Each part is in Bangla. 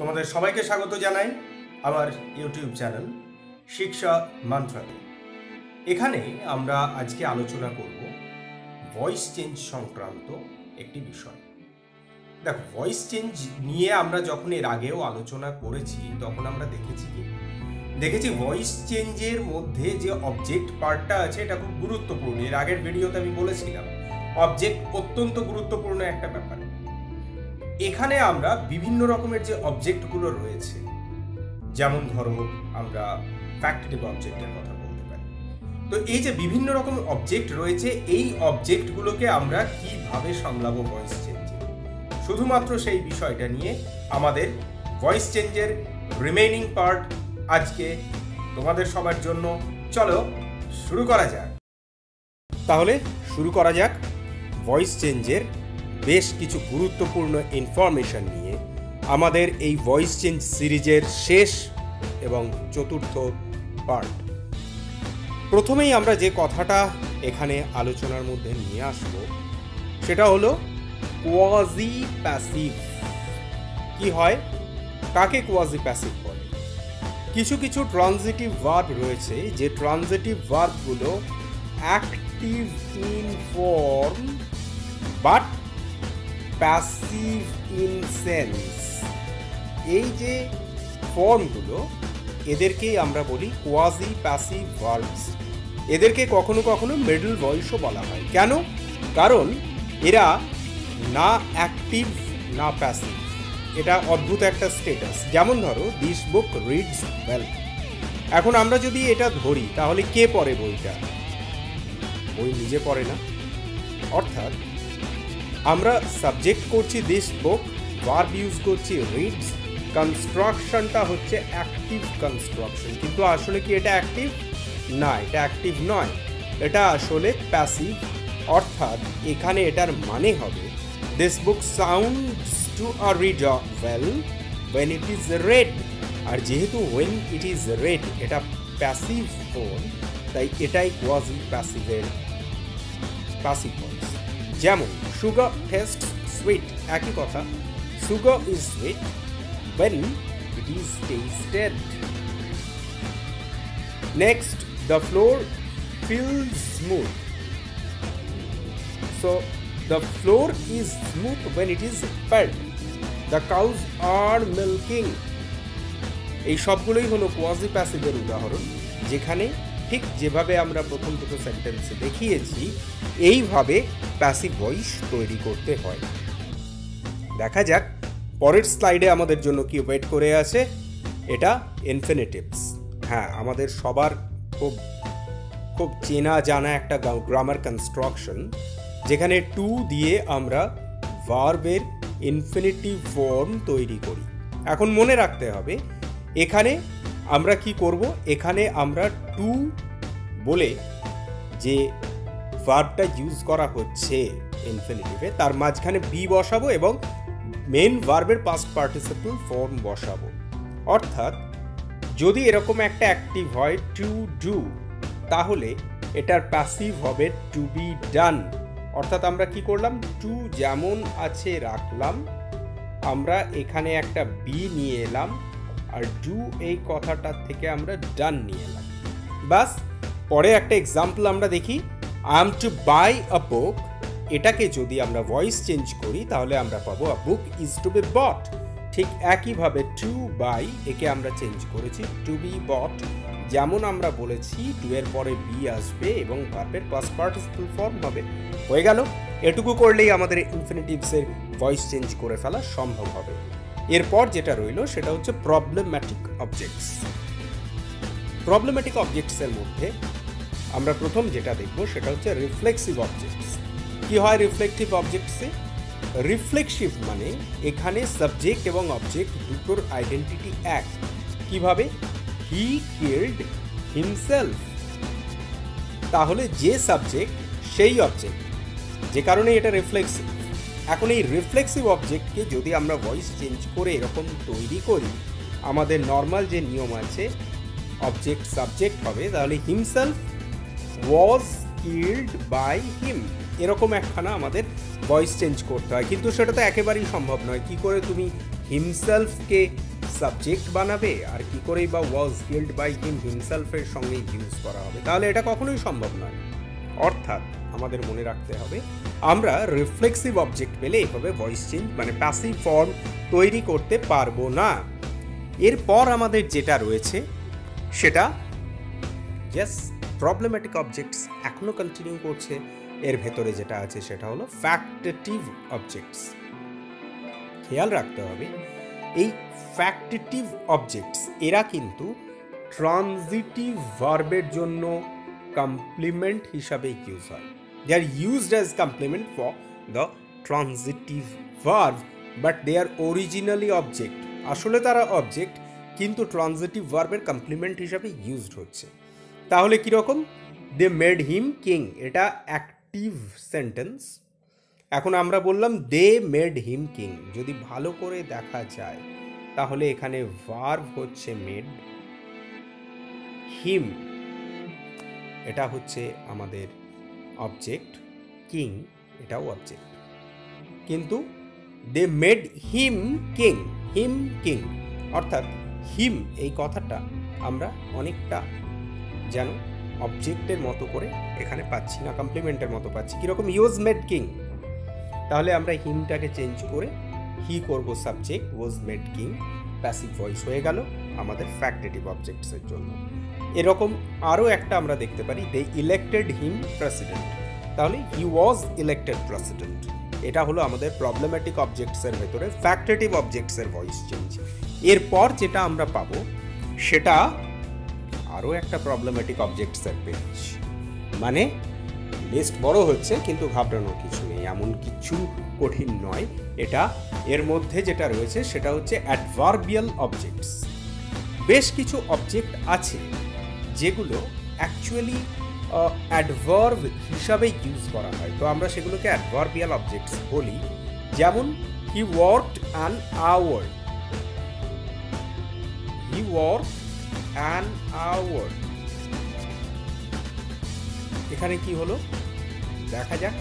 তোমাদের সবাইকে স্বাগত জানাই আমার ইউটিউব চ্যানেল শিক্ষা মন্ত্রাতে। এখানে আমরা আজকে আলোচনা করব ভয়েস চেঞ্জ সংক্রান্ত একটি বিষয়। দেখো, ভয়েস চেঞ্জ নিয়ে আমরা যখন এর আগেও আলোচনা করেছি তখন আমরা দেখেছি ভয়েস চেঞ্জের মধ্যে যে অবজেক্ট পার্টটা আছে এটা খুব গুরুত্বপূর্ণ। এর আগের ভিডিওতে আমি বলেছিলাম অবজেক্ট অত্যন্ত গুরুত্বপূর্ণ একটা ব্যাপার। এখানে আমরা বিভিন্ন রকমের যে অবজেক্টগুলো রয়েছে, যেমন ধরো আমরা ফ্যাক্টিভ অবজেক্টের কথা বলতে পারি। তো এই যে বিভিন্ন রকম অবজেক্ট রয়েছে, এই অবজেক্টগুলোকে আমরা কিভাবে সামলাবো ভয়েস চেঞ্জে, শুধুমাত্র সেই বিষয়টা নিয়ে আমাদের ভয়েস চেঞ্জের রিমেইনিং পার্ট আজকে তোমাদের সবার জন্য। চলো শুরু করা যাক। তাহলে শুরু করা যাক ভয়েস চেঞ্জের বেশ কিছু গুরুত্বপূর্ণ ইনফরমেশন নিয়ে আমাদের এই ভয়েস চেঞ্জ সিরিজের শেষ এবং চতুর্থ পার্ট। প্রথমেই আমরা যে কথাটা এখানে আলোচনার মধ্যে নিয়ে আসব সেটা হলো কোয়াজি প্যাসিভ। কি হয়, কাকে কোয়াজি প্যাসিভ বলে? কিছু কিছু ট্রানজিটিভ ভার্ব রয়েছে যে ট্রানজিটিভ ভার্বগুলো active in form but passive in sense. এই যে ফর্মগুলো এদেরকেই আমরা বলি কোয়াজি প্যাসিভ ভার্বস। এদেরকে কখনো কখনো মিডল ভয়েসও বলা হয়। কেন? কারণ এরা না অ্যাক্টিভ না প্যাসিভ। এটা অদ্ভুত একটা স্টেটাস। যেমন ধরো, দিস বুক রিডস ওয়েল। এখন আমরা যদি এটা ধরি তাহলে কে পড়ে বইটা? বই নিজে পড়ে না। অর্থাৎ আমরা সাবজেক্ট করছি দিস বুক, ভার্ব ইউজ করছি রিডস, কনস্ট্রাকশনটা হচ্ছে অ্যাক্টিভ কনস্ট্রাকশন। কিন্তু আসলে কি এটা অ্যাক্টিভ? না, এটা অ্যাক্টিভ নয়, এটা আসলে প্যাসিভ। অর্থাৎ এখানে এটার মানে হবে this book sounds to a reader well when it is read। আর যেহেতু when it is read এটা প্যাসিভ ফর্ম, তাই এটাই কোয়াজি প্যাসিভের প্যাসিভ ভয়েস। যেমন সুগার টেস্ট সুইট, একই কথা। Sugar is sweet when it is tasted. Next, the floor feels smooth. So the floor is smooth when it is fed. The cows are milking. এই সবগুলোই হলো কোয়াজি প্যাসিভের উদাহরণ, যেখানে ঠিক যেভাবে আমরা প্রথম দুটো সেন্টেন্সে দেখিয়েছি এইভাবে প্যাসিভ ভয়েস তৈরি করতে হয়। দেখা যাক পরের স্লাইডে আমাদের জন্য কি ওয়েট করে আছে। এটা ইনফিনিটিভস। হ্যাঁ, আমাদের সবার খুব খুব চেনা জানা একটা গ্রামার কনস্ট্রাকশন, যেখানে টু দিয়ে আমরা ভার্বের ইনফিনিটিভ ফর্ম তৈরি করি। এখন মনে রাখতে হবে এখানে আমরা কি করব, এখানে আমরা টু বলে যে ভার্বটা ইউজ করা হচ্ছে ইনফিনিটিভে তার মাঝখানে বি বসাবো এবং মেন ভার্বের পাস্ট পার্টিসিপল ফর্ম বসাবো। অর্থাৎ যদি এরকম একটা অ্যাক্টিভ হয় টু ডু, তাহলে এটার প্যাসিভ হবে টু বি ডান। অর্থাৎ আমরা কি করলাম, টু যেমন আছে রাখলাম, আমরা এখানে একটা বি নিয়ে এলাম, আর ডু এই কথাটার থেকে আমরা ডান নিয়ে এলাম। বাস। পরে একটা এক্সাম্পল আমরা দেখি, I am to buy a book. এটাকে যদি আমরা ভয়েস চেঞ্জ করি তাহলে আমরা পাবো a book is to be bought. ঠিক একইভাবে টু বাই একে আমরা চেঞ্জ করেছি টু বি বট। যেমন আমরা বলেছি টু এর পরে বি আসবে এবং ভার্বের পাস্ট পার্টিসিপল ফর্ম হবে। হয়ে গেল। এটুকু করলেই আমাদের ইনফিনিটিভসের ভয়েস চেঞ্জ করে ফেলা সম্ভব হবে। এরপর যেটা রইল সেটা হচ্ছে প্রবলেম্যাটিক অবজেক্টস। প্রবলেম্যাটিক অবজেক্টসের মধ্যে আমরা প্রথম যেটা দেখব সেটা হচ্ছে রিফ্লেক্সিভ অবজেক্টস। কি হয় রিফ্লেক্টিভ অবজেক্টসে? রিফ্লেক্সিভ মানে এখানে সাবজেক্ট এবং অবজেক্ট দুটোর আইডেন্টিটি এক। কিভাবে? He killed himself. তাহলে যে সাবজেক্ট সেই অবজেক্ট, যে কারণে এটা রিফ্লেক্সিভ। এখন এই রিফ্লেক্সিভ অবজেক্টকে যদি আমরা ভয়েস চেঞ্জ করে এরকম তৈরি করি, আমাদের নর্মাল যে নিয়ম আছে অবজেক্ট সাবজেক্ট হবে, তাহলে himself was killed by him, এরকম একখানা আমাদের ভয়েস চেঞ্জ করতে হয়। কিন্তু সেটা তো একেবারেই সম্ভব নয়। কি করে তুমি হিমসেলফকে সাবজেক্ট বানাবে, আর কি করেই বা ওয়াজ কিল্ড বাই হিম হিমসেলফের সঙ্গে ইউজ করা হবে, তাহলে এটা কখনোই সম্ভব নয়। অর্থাৎ আমাদের মনে রাখতে হবে, আমরা রিফ্লেক্সিভ অবজেক্ট পেলে এভাবে ভয়েস চেঞ্জ মানে প্যাসিভ ফর্ম তৈরি করতে পারবো না। এরপর আমাদের যেটা রয়েছে সেটা জাস্ট প্রবলেম্যাটিক অবজেক্টস এখনো কন্টিনিউ করছে। এর ভেতরে যেটা আছে সেটা হলো ফ্যাক্টেটিভ অবজেক্টস। খেয়াল রাখতে হবে এই ফ্যাক্টেটিভ অবজেক্টস এরা কিন্তু ট্রানজিটিভ ভার্বের জন্য কমপ্লিমেন্ট হিসাবে ইউজ হয়। They are used as complement for the transitive verb, but they are originally object. আসলে তারা অবজেক্ট, কিন্তু ট্রানজিটিভ ভার্বের কমপ্লিমেন্ট হিসাবে ইউজড হচ্ছে। তাহলে কীরকম? দে মেড হিম কিং, এটা অ্যাক্টিভ সেন্টেন্স। এখন আমরা বললাম দে মেড হিম কিং, যদি ভালো করে দেখা যায় তাহলে এখানে ভার্ব হচ্ছে মেড, হিম এটা হচ্ছে আমাদের অবজেক্ট, কিং এটাও অবজেক্ট। কিন্তু they made him king, him king, অর্থাৎ হিম এই কথাটা আমরা অনেকটা যেন অবজেক্টের মতো করে এখানে পাচ্ছি না, কমপ্লিমেন্টের মতো পাচ্ছি। কীরকম? হি ওয়াজ মেড কিং, তাহলে আমরা হিমটাকে চেঞ্জ করে হি করব subject, was made king, passive voice হয়ে গেল আমাদের ফ্যাক্টেটিভ অবজেক্টসের জন্য। এরকম আরও একটা আমরা দেখতে পারি, দে ইলেক্টেড হিম প্রেসিডেন্ট, তাহলে হি ওয়াজ ইলেক্টেড প্রেসিডেন্ট। এটা হলো আমাদের প্রবলেম্যাটিক অবজেক্টসের ভেতরে ফ্যাক্টেটিভ অবজেক্টসের ভয়েস চেঞ্জ। এরপর যেটা আমরা পাবো সেটা আরও একটা প্রবলেম্যাটিক অবজেক্টসের পেজ, মানে লিস্ট বড় হচ্ছে কিন্তু ঘাবড়ানোর কিছু নেই, এমন কিছু কঠিন নয় এটা। এর মধ্যে যেটা রয়েছে সেটা হচ্ছে অ্যাডভার্বিয়াল অবজেক্টস। বেশ কিছু অবজেক্ট আছে যেগুলো অ্যাকচুয়ালি অ্যাডভার্ব হিসাবে ইউজ করা হয়, তো আমরা সেগুলোকে অ্যাডভার্বিয়াল অবজেক্টস বলি। যেমন he worked an hour, he worked an hour, এখানে কি হলো দেখা যাক।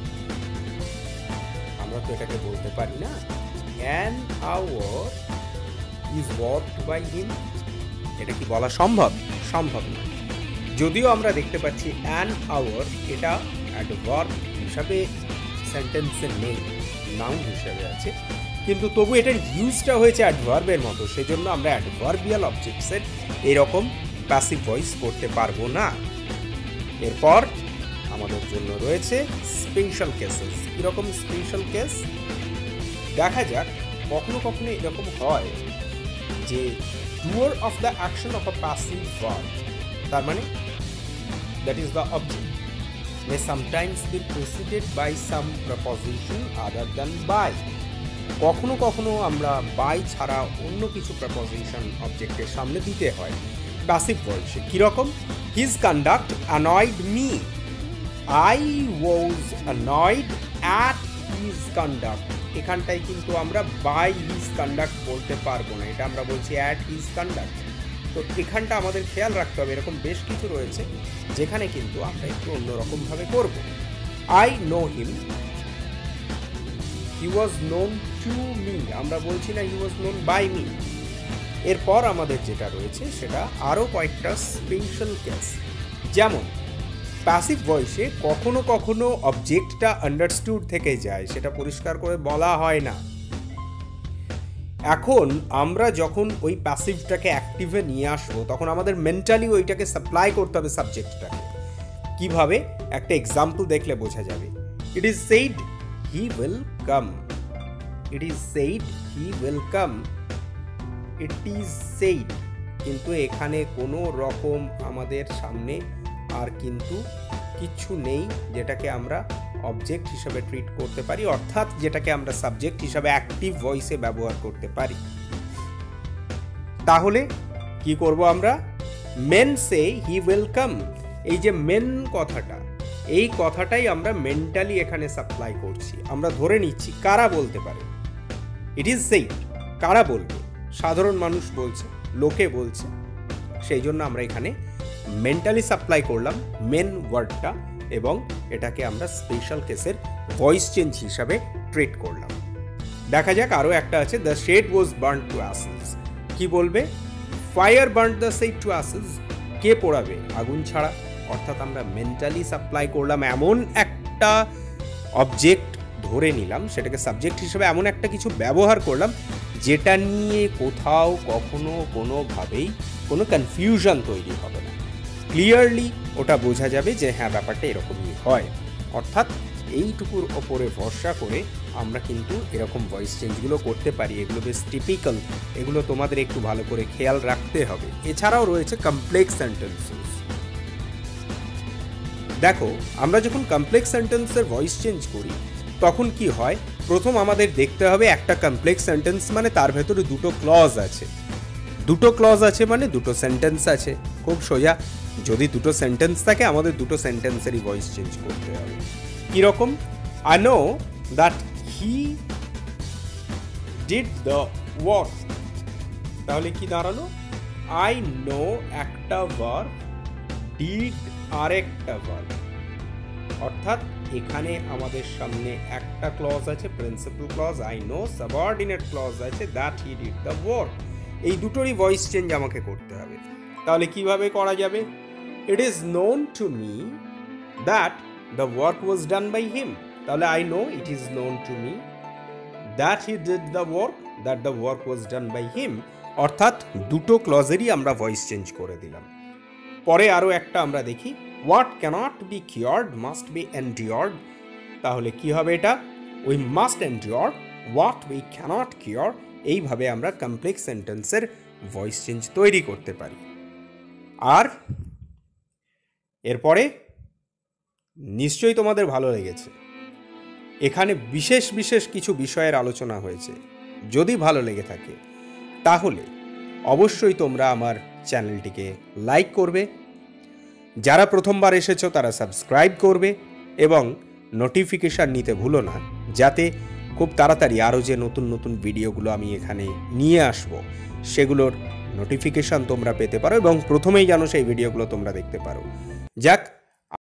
আমরা তো এটাকে বলতে পারি না an hour is worked by him, এটা কি বলা সম্ভব? সম্ভব নয়। যদিও আমরা দেখতে পাচ্ছি অ্যান আওয়ার এটা অ্যাডভার্ব হিসাবে সেন্টেন্সে নেই, নাউন হিসাবে আছে, কিন্তু তবু এটার ইউজটা হয়েছে অ্যাডভার্বের মতো, সেজন্য আমরা অ্যাডভার্বিয়াল অবজেক্টসের এরকম প্যাসিভ ভয়েস করতে পারবো না। এরপর আমাদের জন্য রয়েছে স্পেশাল কেসেস। কীরকম স্পেশাল কেস? দেখা যাক কখনো কখনো এরকম হয় যে doer of the action of a passive verb, তার মানে that is the object, may sometimes be preceded by some preposition other than by। কখনো কখনো আমরা by ছাড়া অন্য কিছু preposition অবজেক্টের সামনে দিতে হয় প্যাসিভ ভয়েসে। কীরকম? his conduct annoyed me, I was annoyed at his conduct। এখানটায় কিন্তু আমরা বাই হিজ কন্ডাক্ট বলতে পারবো না, এটা আমরা বলছি অ্যাট হিজ কন্ডাক্ট। তো এখানটা আমাদের খেয়াল রাখতে হবে, এরকম বেশ কিছু রয়েছে যেখানে কিন্তু আমরা একটু অন্যরকমভাবে করব। I know him, he was known to me, আমরা বলছি না he was known by me. এরপর আমাদের যেটা রয়েছে সেটা আরও কয়েকটা স্পেশাল কেস। যেমন প্যাসিভ ভয়েসে কখনো কখনো অবজেক্টটা আন্ডারস্টুড থেকে যায়, সেটা পরিষ্কার করে বলা হয় না। এখন আমরা যখন ওই প্যাসিভটাকে অ্যাক্টিভে নিয়ে আসবো তখন আমাদের মেন্টালি ওইটাকে সাপ্লাই করতে হবে সাবজেক্টটাকে। কিভাবে? একটা এক্সাম্পল দেখলে বোঝা যাবে। It is said he will come, it is said he will come, it is said, কিন্তু এখানে কোনো রকম আমাদের সামনে আর কিন্তু কিছু নেই যেটাকে আমরা অবজেক্ট হিসাবে ট্রিট করতে পারি, অর্থাৎ যেটাকে আমরা সাবজেক্ট হিসাবে অ্যাক্টিভ ভয়েসে ব্যবহার করতে পারি। তাহলে কি করব আমরা? মেন সে হি উইল কাম, এই যে মেন কথাটা, এই কথাটাই আমরা মেন্টালি এখানে সাপ্লাই করছি। আমরা ধরে নিচ্ছি কারা বলতে পারে, ইট ইজ সেইড, কারা বলবে? সাধারণ মানুষ বলছে, লোকে বলছে, সেই জন্য আমরা এখানে মেন্টালি সাপ্লাই করলাম মেন ওয়ার্ডটা এবং এটাকে আমরা স্পেশাল কেসের ভয়েস চেঞ্জ হিসাবে ট্রিট করলাম। দেখা যাক আরও একটা আছে, the shed was burn to ashes. কি বলবে? Fire burn the shed to ashes. কে পোড়াবে? আগুন ছাড়া। অর্থাৎ আমরা মেন্টালি সাপ্লাই করলাম এমন একটা অবজেক্ট, ধরে নিলাম সেটাকে সাবজেক্ট হিসেবে, এমন একটা কিছু ব্যবহার করলাম যেটা নিয়ে কোথাও কখনো কোনোভাবেই কোনো কনফিউশন তৈরি হবে না। ক্লিয়ারলি ওটা বোঝা যাবে যে হ্যাঁ ব্যাপারটা এরকমই হয়। অর্থাৎ এইটুকুর ওপরে ভরসা করে আমরা কিন্তু এরকম ভয়েস চেঞ্জগুলো করতে পারি। এগুলো বেশ টিপিক্যাল, এগুলো তোমাদের একটু ভালো করে খেয়াল রাখতে হবে। এছাড়াও রয়েছে কমপ্লেক্স সেন্টেন্সেস। দেখো, আমরা যখন কমপ্লেক্স সেন্টেন্সের ভয়েস চেঞ্জ করি তখন কি হয়, প্রথম আমাদের দেখতে হবে একটা কমপ্লেক্স সেন্টেন্স মানে তার ভেতরে দুটো ক্লজ আছে। দুটো ক্লজ আছে মানে দুটো সেন্টেন্স আছে। খুব সোজা, যদি দুটো সেন্টেন্স থাকে আমাদের দুটো সেন্টেন্সেরই ভয়েস চেঞ্জ করতে হবে। কীরকম? I know that he did the work. তাহলে কি দাঁড়ালো? আই নো একটা ভার্ব, ডিড আরেকটা ভার্ব। অর্থাৎ এখানে আমাদের সামনে একটা ক্লজ আছে principal clause I know, subordinate clause আছে that he did the work. এই দুটোরই ভয়েস চেঞ্জ আমাকে করতে হবে। তাহলে কিভাবে করা যাবে? It is known to me that the work was done by him. তাহলে I know it is known to me that he did the work, that the work was done by him. অর্থাৎ দুটো ক্লজেরই আমরা ভয়েস চেঞ্জ করে দিলাম। পরে আরও একটা আমরা দেখি, what cannot be cured must be endured. তাহলে কি হবে এটা? We must endure what we cannot cure. এইভাবে আমরা কমপ্লেক্স সেন্টেন্সের ভয়েস চেঞ্জ তৈরি করতে পারি। আর এরপরে নিশ্চয়ই তোমাদের ভালো লেগেছে। এখানে বিশেষ বিশেষ কিছু বিষয়ের আলোচনা হয়েছে। যদি ভালো লেগে থাকে তাহলে অবশ্যই তোমরা আমার চ্যানেলটিকে লাইক করবে, যারা প্রথমবার এসেছো তারা সাবস্ক্রাইব করবে এবং নোটিফিকেশান নিতে ভুলো না, যাতে খুব তাড়াতাড়ি আরও যে নতুন নতুন ভিডিওগুলো আমি এখানে নিয়ে আসব সেগুলোর নোটিফিকেশান তোমরা পেতে পারো এবং প্রথমেই যেন সেই ভিডিওগুলো তোমরা দেখতে পারো। যাক,